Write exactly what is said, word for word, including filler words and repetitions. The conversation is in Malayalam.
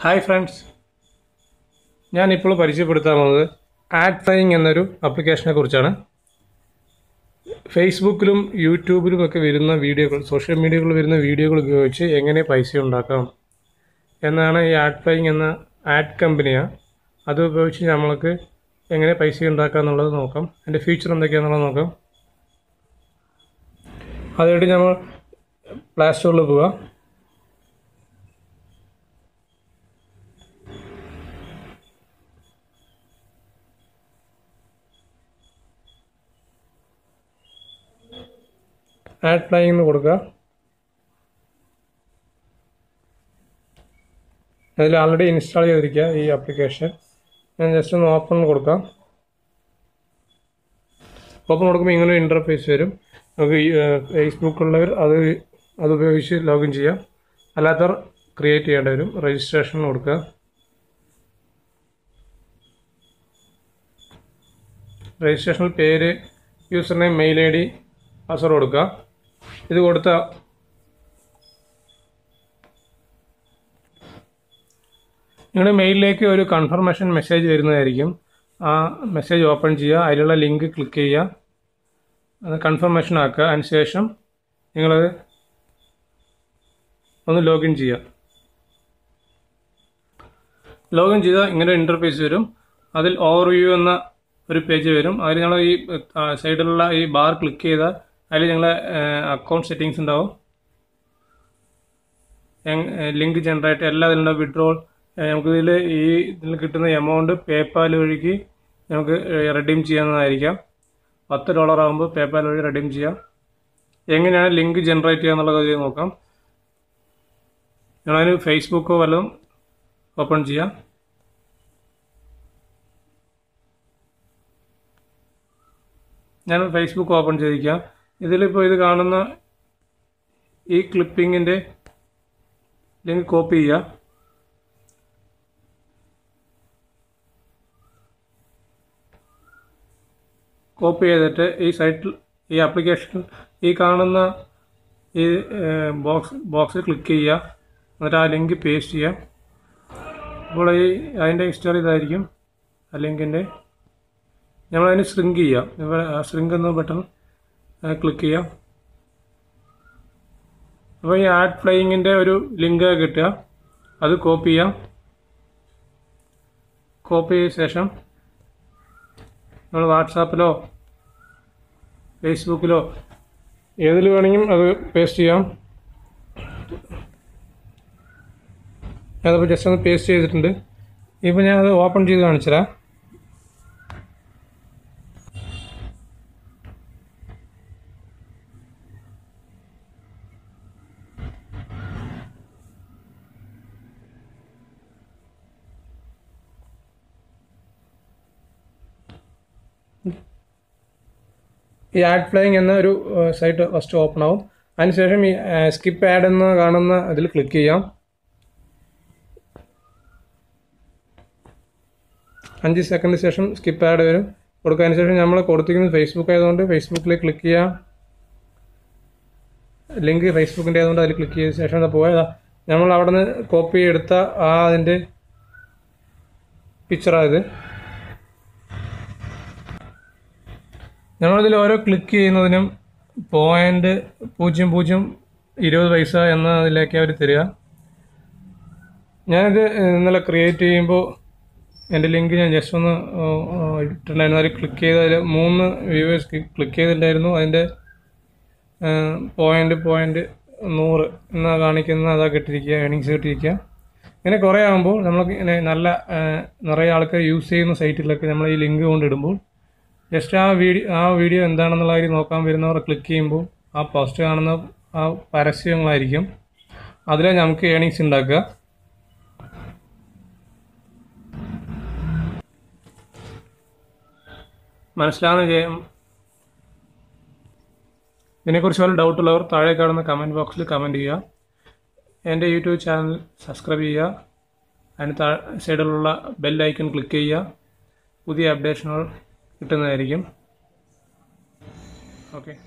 Hi friends, ഞാൻ ഇപ്പോൾ പരിചയപ്പെടുത്താൻ പോകുന്നത് ആഡ് ഫ്ലൈയിങ് എന്നൊരു ആപ്ലിക്കേഷനെ കുറിച്ചാണ്. ഫേസ്ബുക്കിലും യൂട്യൂബിലും ഒക്കെ വരുന്ന വീഡിയോകൾ, സോഷ്യൽ മീഡിയകളിൽ വരുന്ന വീഡിയോകൾ ഉപയോഗിച്ച് എങ്ങനെ പൈസ ഉണ്ടാക്കാം എന്നാണ് ഈ ആഡ് ഫ്ലൈയിങ് എന്ന ആഡ് കമ്പനിയാണ്. അത് ഉപയോഗിച്ച് നമ്മൾക്ക് എങ്ങനെ പൈസ ഉണ്ടാക്കാം എന്നുള്ളത് നോക്കാം. അതിൻ്റെ ഫീച്ചർ എന്തൊക്കെയാണെന്നുള്ളത് നോക്കാം. അതിനായിട്ട് നമ്മൾ പ്ലേ സ്റ്റോറിൽ പോവുക. ആഡ് ഫ്ലൈയിങ് എന്ന് കൊടുക്കുക. അതിൽ ആൾറെഡി ഇൻസ്റ്റാൾ ചെയ്തിരിക്കുക ഈ ആപ്ലിക്കേഷൻ. ഞാൻ ജസ്റ്റ് ഒന്ന് ഓപ്പൺ കൊടുക്കാം. ഓപ്പൺ കൊടുക്കുമ്പോൾ ഇങ്ങനെ ഒരു ഇൻ്റർഫേസ് വരും. നമുക്ക് ഫേസ്ബുക്കുള്ളവർ അത് അത് ഉപയോഗിച്ച് ലോഗിൻ ചെയ്യാം. അല്ലാത്തവർ ക്രിയേറ്റ് ചെയ്യേണ്ടി വരും. രജിസ്ട്രേഷൻ കൊടുക്കുക. രജിസ്ട്രേഷനിൽ പേര്, username, mail I D, password കൊടുക്കുക. ഇത് കൊടുത്ത നിങ്ങളുടെ മെയിലിലേക്ക് ഒരു കൺഫർമേഷൻ മെസ്സേജ് വരുന്നതായിരിക്കും. ആ മെസ്സേജ് ഓപ്പൺ ചെയ്യുക, അതിലുള്ള ലിങ്ക് ക്ലിക്ക് ചെയ്യുക, അത് കൺഫർമേഷൻ ആക്കുക. അതിനുശേഷം നിങ്ങളത് ഒന്ന് ലോഗിൻ ചെയ്യുക. ലോഗിൻ ചെയ്താൽ ഇങ്ങനെ ഇൻ്റർഫേസ് വരും. അതിൽ ഓവർവ്യൂ എന്ന ഒരു പേജ് വരും. അതിൽ നിങ്ങൾ ഈ സൈഡിലുള്ള ഈ ബാർ ക്ലിക്ക് ചെയ്താൽ അതിൽ നിങ്ങളെ അക്കൗണ്ട് സെറ്റിങ്സ് ഉണ്ടാവും. ലിങ്ക് ജനറേറ്റ് എല്ലാം ഇതിലുള്ള വിഡ്രോൾ, നമുക്കിതിൽ ഈ ഇതിൽ കിട്ടുന്ന എമൗണ്ട് പേപ്പാൽ വഴിക്ക് നമുക്ക് റെഡീം ചെയ്യാവുന്നതായിരിക്കാം. പത്ത് ഡോളർ ആകുമ്പോൾ പേപ്പാൽ വഴി റെഡീം ചെയ്യാം. എങ്ങനെയാണ് ലിങ്ക് ജനറേറ്റ് ചെയ്യുക എന്നുള്ള കാര്യം നോക്കാം. ഞങ്ങളതിന് ഫേസ്ബുക്കോ വല്ലതും ഓപ്പൺ ചെയ്യാം. ഞാൻ ഫേസ്ബുക്ക് ഓപ്പൺ ചെയ്തിരിക്കാം. ഇതിലിപ്പോൾ ഇത് കാണുന്ന ഈ ക്ലിപ്പിങ്ങിൻ്റെ ലിങ്ക് കോപ്പി ചെയ്യുക. കോപ്പി ചെയ്തിട്ട് ഈ സൈറ്റിൽ ഈ ആപ്ലിക്കേഷൻ ഈ കാണുന്ന ഈ ബോക്സ് ബോക്സ് ക്ലിക്ക് ചെയ്യുക. എന്നിട്ട് ആ ലിങ്ക് പേസ്റ്റ് ചെയ്യുക. അപ്പോൾ ഈ അതിൻ്റെ ഹിസ്റ്ററി ഇതായിരിക്കും. ആ ലിങ്കിൻ്റെ നമ്മളതിന് ശ്രിങ്ക് ചെയ്യാം. ഇപ്പോൾ ആ ശ്രിങ്ക് എന്ന ബട്ടൺ ക്ലിക്ക് ചെയ്യാം. അപ്പോൾ ഈ ആഡ് ഫ്ലൈയിങ്ങിൻ്റെ ഒരു ലിങ്ക് കിട്ടുക. അത് കോപ്പി ചെയ്യാം. കോപ്പി ചെയ്ത ശേഷം നമ്മൾ വാട്സാപ്പിലോ ഫേസ്ബുക്കിലോ ഏതിൽ വേണമെങ്കിലും അത് പേസ്റ്റ് ചെയ്യാം. ഞാനപ്പോൾ ജസ്റ്റ് ഒന്ന് പേസ്റ്റ് ചെയ്തിട്ടുണ്ട്. ഇപ്പോൾ ഞാനത് ഓപ്പൺ ചെയ്ത് കാണിച്ചു തരാം. ഈ ആഡ് ഫ്ലൈയിങ് എന്ന ഒരു സൈറ്റ് ഫസ്റ്റ് ഓപ്പൺ ആവും. അതിനുശേഷം ഈ സ്കിപ്പ് ആഡ് എന്ന് കാണുന്ന അതിൽ ക്ലിക്ക് ചെയ്യാം. അഞ്ച് സെക്കൻഡ് ശേഷം സ്കിപ്പ് ആഡ് വരും. കൊടുത്തതിന് ശേഷം നമ്മൾ കൊടുത്തിരിക്കുന്നത് ഫേസ്ബുക്ക് ആയതുകൊണ്ട് ഫേസ്ബുക്കിൽ ക്ലിക്ക് ചെയ്യാം. ലിങ്ക് ഫേസ്ബുക്കിൻ്റെ ആയതുകൊണ്ട് അതിൽ ക്ലിക്ക് ചെയ്ത ശേഷം അത് പോയതാ നമ്മൾ അവിടെ നിന്ന് കോപ്പി എടുത്ത ആ അതിൻ്റെ പിക്ചറായത്. നമ്മളിതിൽ ഓരോ ക്ലിക്ക് ചെയ്യുന്നതിനും പോയിൻ്റ് പൂജ്യം പൂജ്യം ഇരുപത് പൈസ എന്നതിലേക്ക് അവർ തരിക. ഞാനിത് ഇന്നലെ ക്രിയേറ്റ് ചെയ്യുമ്പോൾ എൻ്റെ ലിങ്ക് ഞാൻ ജസ്റ്റ് ഒന്ന് ഇട്ടിട്ടുണ്ടായിരുന്നു. അതിൽ ക്ലിക്ക് ചെയ്ത് അതിൽ മൂന്ന് വ്യൂവേഴ്സ് ക്ലിക്ക് ചെയ്തിട്ടുണ്ടായിരുന്നു. അതിൻ്റെ പോയിൻ്റ് പോയിൻ്റ് നൂറ് എന്നാ കാണിക്കുന്ന അതാ കിട്ടിയിരിക്കുക, ഏണിങ്സ് കിട്ടിയിരിക്കുക. ഇങ്ങനെ കുറേ ആകുമ്പോൾ നമ്മൾക്ക് ഇങ്ങനെ നല്ല നിറയെ ആൾക്കാർ യൂസ് ചെയ്യുന്ന സൈറ്റിലൊക്കെ നമ്മൾ ഈ ലിങ്ക് കൊണ്ടിടുമ്പോൾ ജസ്റ്റ് ആ വീഡിയോ ആ വീഡിയോ എന്താണെന്നുള്ള കാര്യം നോക്കാൻ വരുന്നവർ ക്ലിക്ക് ചെയ്യുമ്പോൾ ആ പോസ്റ്റ് കാണുന്ന ആ പരസ്യങ്ങളായിരിക്കും. അതിലെ നമുക്ക് ഏണിങ്സ് ഉണ്ടാക്കുക. മനസ്സിലാവുന്ന ചെയ്യാം. ഇതിനെക്കുറിച്ച് വല്ല ഡൗട്ടുള്ളവർ താഴെ കാണുന്ന കമൻറ്റ് ബോക്സിൽ കമൻറ്റ് ചെയ്യുക. എൻ്റെ യൂട്യൂബ് ചാനൽ സബ്സ്ക്രൈബ് ചെയ്യുക. അതിന് താഴെ സൈഡിലുള്ള ബെൽ ഐക്കൺ ക്ലിക്ക് ചെയ്യുക. പുതിയ അപ്ഡേഷനുകൾ കിട്ടുന്നതായിരിക്കും. ഓക്കെ.